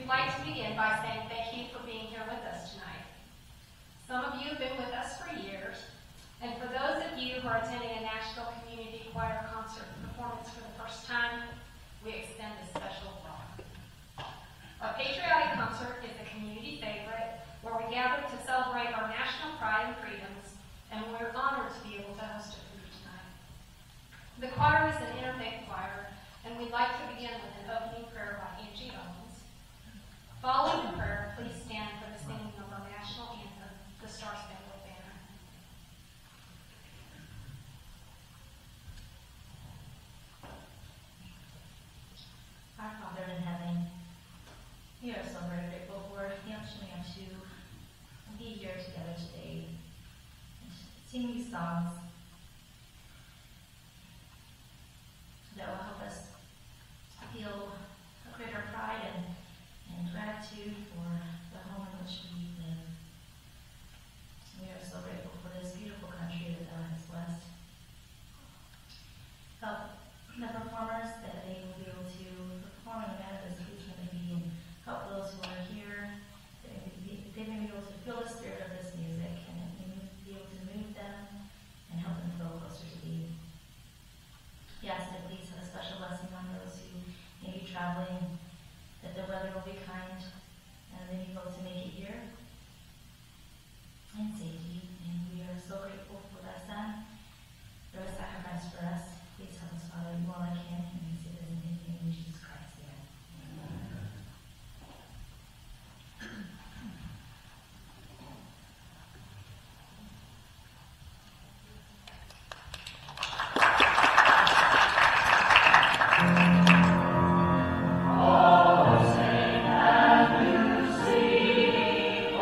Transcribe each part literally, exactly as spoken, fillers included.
We'd like to begin by saying thank you for being here with us tonight. Some of you have been with us for years, and for those of you who are attending a Nashville Community Choir concert performance for the first time, we extend a special welcome. Our patriotic concert is a community favorite where we gather to celebrate our national pride and freedoms, and we're honored to be able to host it for you tonight. The choir is an interfaith choir, and we'd like to begin with an opening prayer by Angie Owens. Following the prayer, please stand for the singing of our national anthem, the Star Spangled Banner. Our Father in heaven, we are so very grateful for the opportunity to be here together today and sing these songs that will help us feel a greater pride and, and gratitude for the home in which we live. We are so grateful for this beautiful country that God has blessed. Help the performers that they will be able to perform in a manner that's pleasing to be, and help those who are here, that they may be, they may be able to feel the spirit of this music and it may be able to move them and help them feel closer to thee. We ask that please have a special blessing on those who may be traveling, that the weather will be kind and they may be able to make it here in safety. And we are so grateful for thy Son, for his sacrifice for us. Please help us, Father, you all I can, and we say this in his name, in Jesus Christ. Amen. Oh, sing and you sing.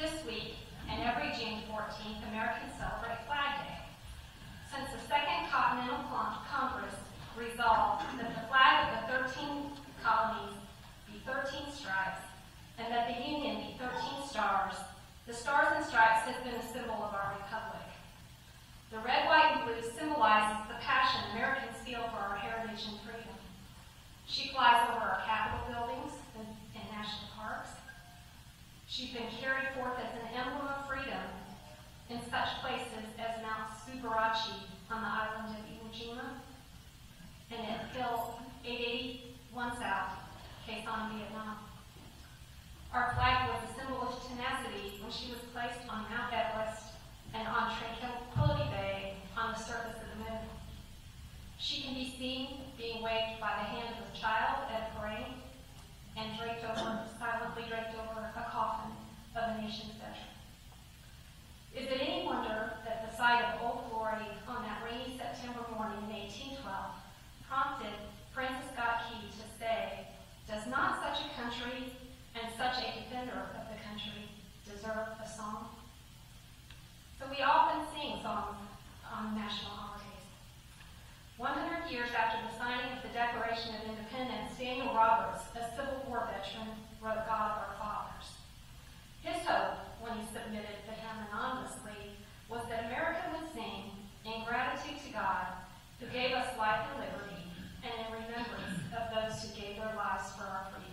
This week, and every June fourteenth, Americans celebrate Flag Day. Since the Second Continental Con- Congress resolved that the flag of the thirteen colonies be thirteen stripes, and that the Union be thirteen stars, the Stars and Stripes has been a symbol of our republic. The red, white, and blue symbolizes the passion Americans feel for our heritage and freedom. She flies over our Capitol buildings and, and national parks. She's been carried forth as an emblem of freedom in such places as Mount Subarachi on the island of Iwo Jima and at Hill eight eighty-one South, Quezon, Vietnam. Our flag was a symbol of tenacity when she was placed on Mount Everest and on Tranquility Bay on the surface of the moon. She can be seen being waved by the hand of a child at a parade and draped over, silently draped over a coffin of a nation's veteran. Is it any wonder that the sight of Old Glory on that rainy September morning in eighteen twelve prompted Francis Scott Key to say, "Does not such a country and such a defender of the country deserve a song?" So we often sing songs on national holidays. one hundred years after the signing of the Declaration of Independence, Daniel Roberts, a Civil War veteran, wrote God of Our Fathers. His hope, when he submitted the hymn anonymously, was that America would sing in gratitude to God, who gave us life and liberty, and in remembrance of those who gave their lives for our freedom.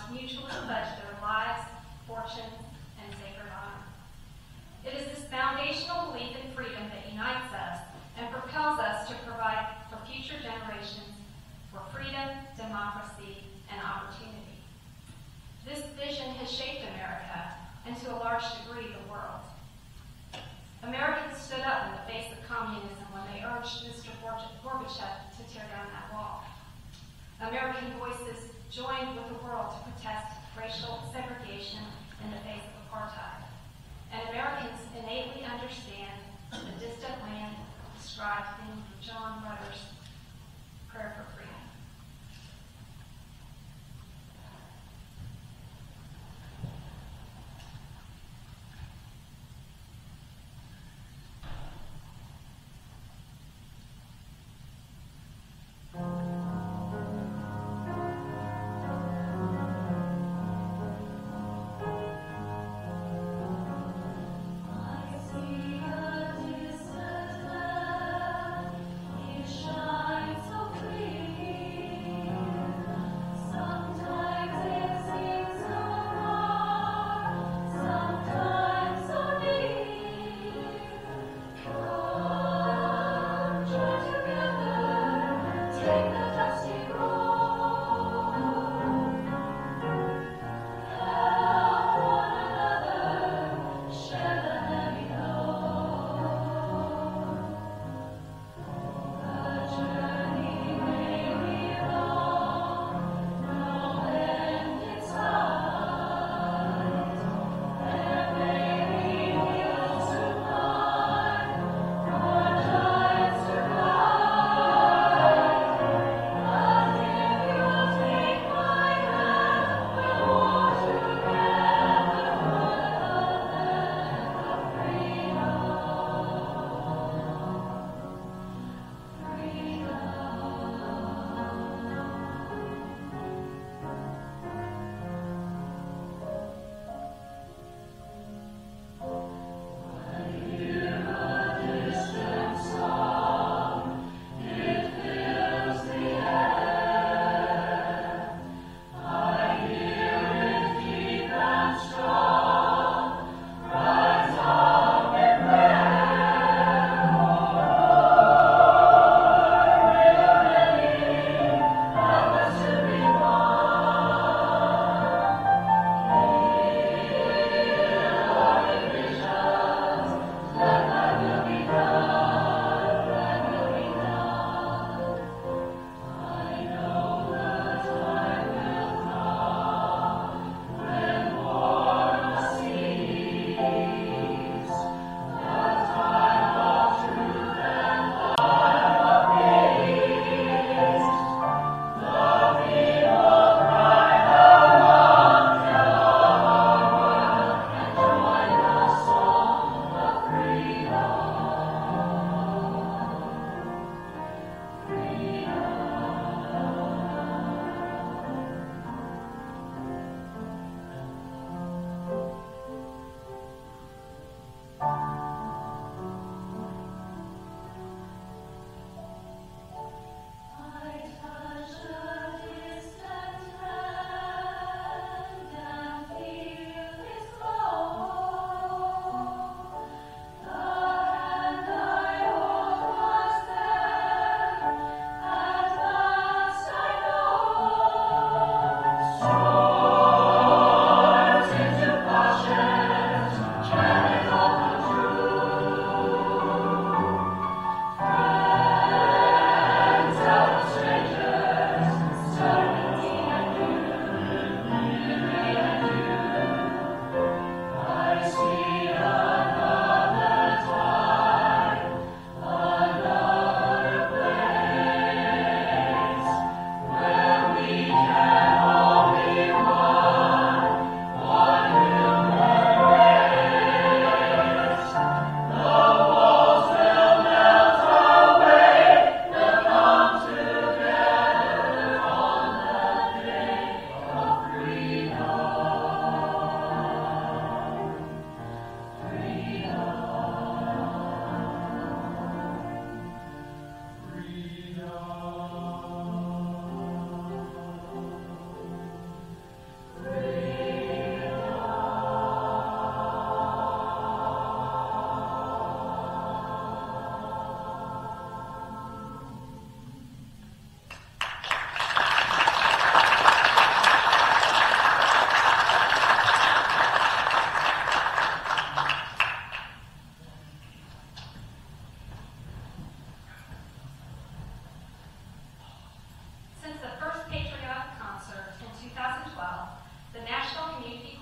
mutually pledge their lives, fortunes, and sacred honor. It is this foundational belief in freedom that unites us and propels us to provide for future generations for freedom, democracy, and opportunity. This vision has shaped America, and to a large degree, the world. Americans stood up in the face of communism when they urged Mister Gorbachev to tear down that wall. American voices joined with the world to protest racial segregation in the face of apartheid. And Americans innately understand the distant land described in John Rutter's Prayer for Freedom. Shine so clear.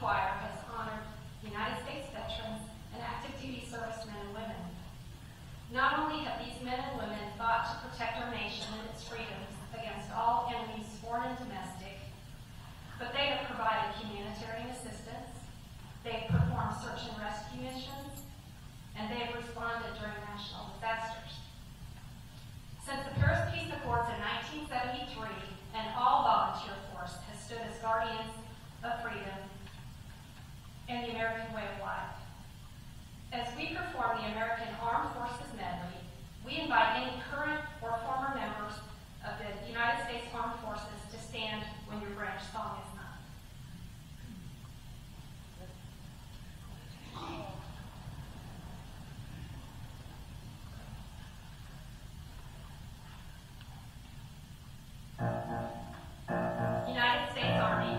Choir has honored United States veterans and active duty servicemen and women. Not only have these men and women fought to protect our nation and its freedoms against all enemies, foreign and domestic, but they have provided humanitarian assistance, they've performed search and rescue missions, and they have responded during national disasters. Since the Paris Peace Accords in nineteen seventy-three, an all-volunteer force has stood as guardians of freedom and the American way of life. As we perform the American Armed Forces Medley, we invite any current or former members of the United States Armed Forces to stand when your branch song is sung. United States Army.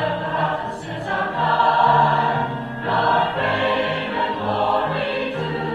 Glory to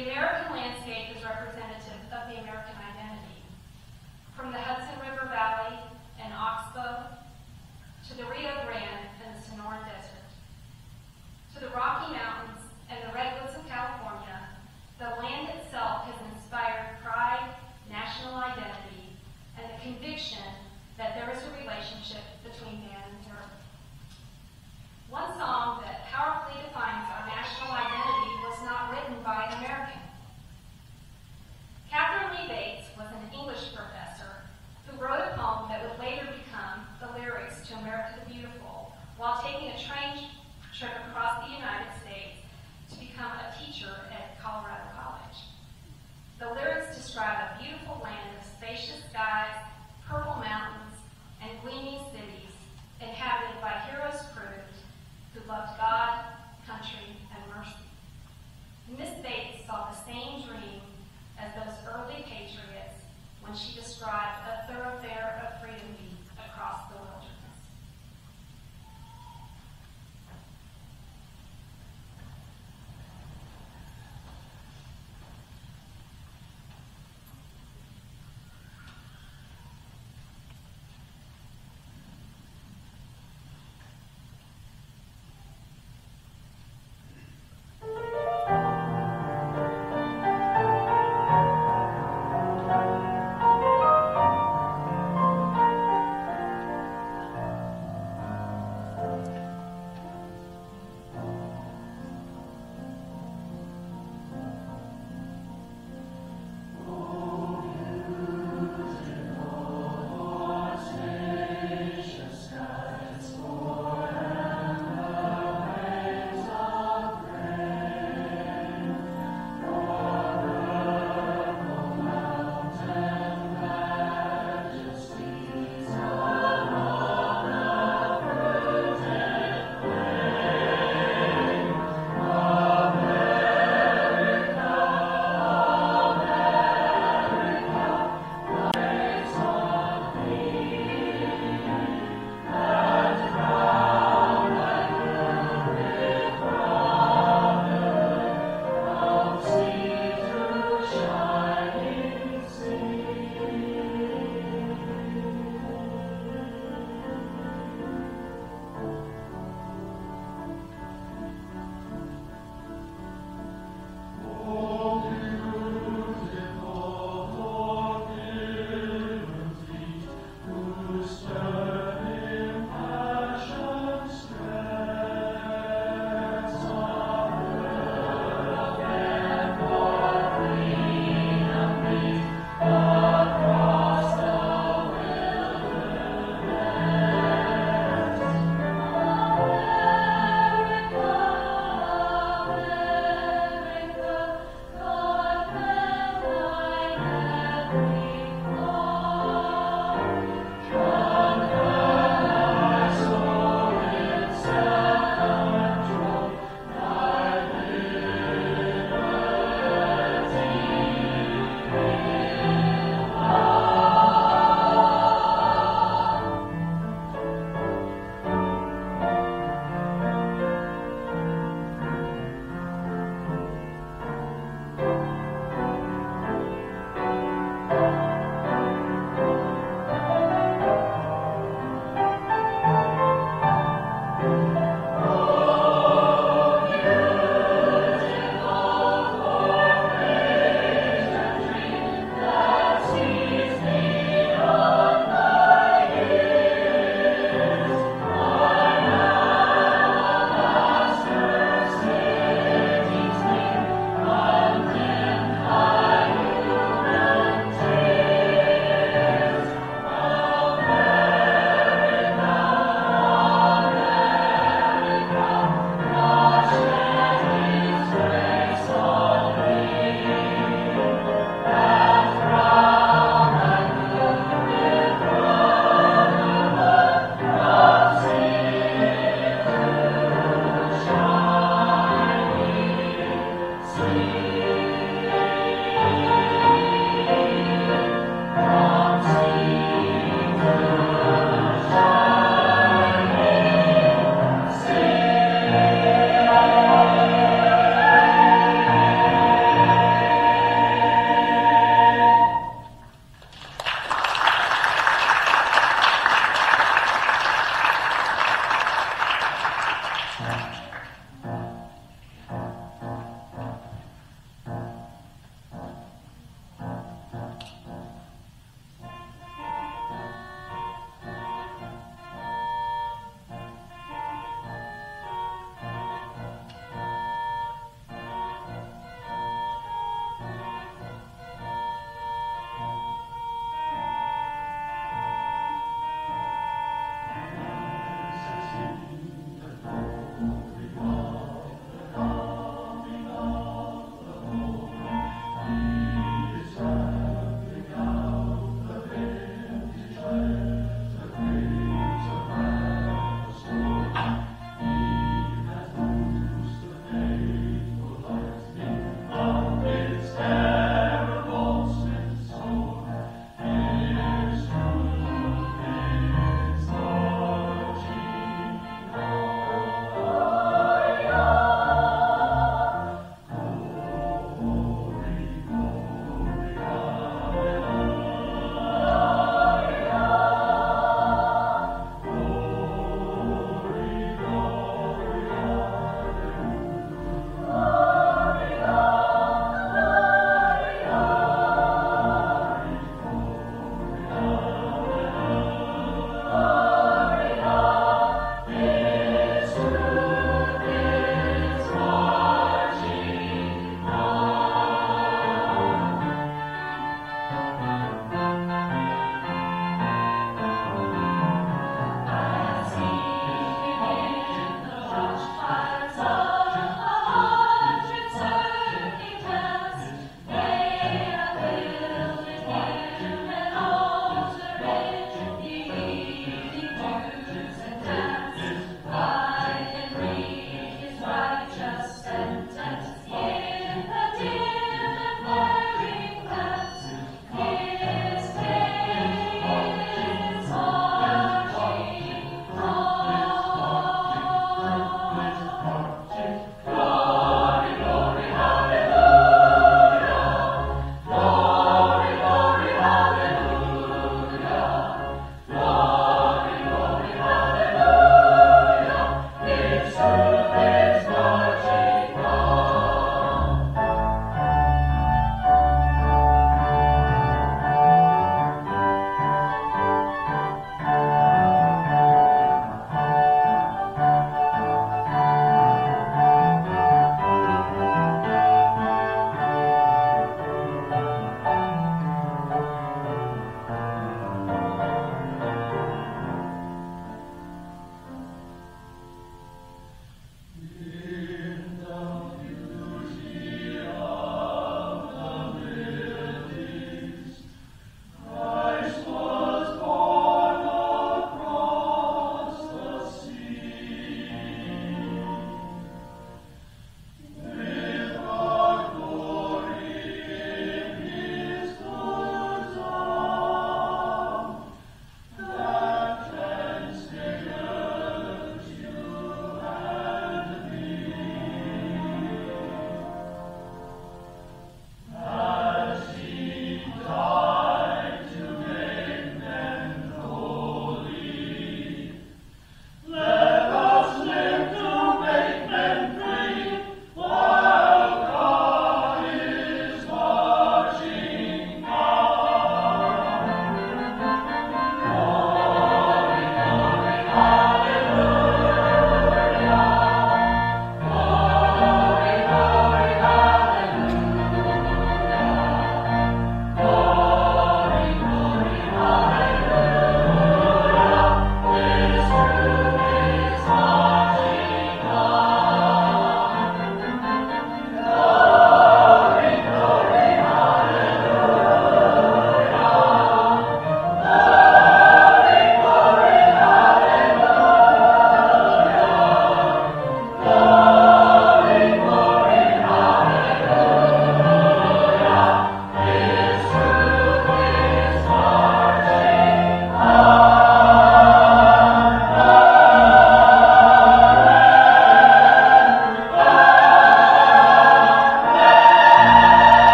The American landscape is representative of the American identity. From the Hudson River Valley and Oxbow to the Rio Grande and the Sonoran Desert, to the Rocky Mountains and the Redwoods of California, the land itself has inspired pride, national identity, and the conviction that there is a relationship between man and the earth. One song that powerfully defines our national identity was not written by an American. Catherine Lee Bates was an English professor who wrote a poem that would later become the lyrics to America the Beautiful while taking a train trip across the United States to become a teacher at Colorado College. The lyrics describe a beautiful land of spacious skies, purple mountains, and gleaming cities inhabited by heroes proved who loved God, country, and mercy. Miss Bates saw the same dream as those early patriots when she described a thoroughfare of freedom beat across the wilderness.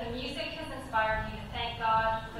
the music has inspired you to thank God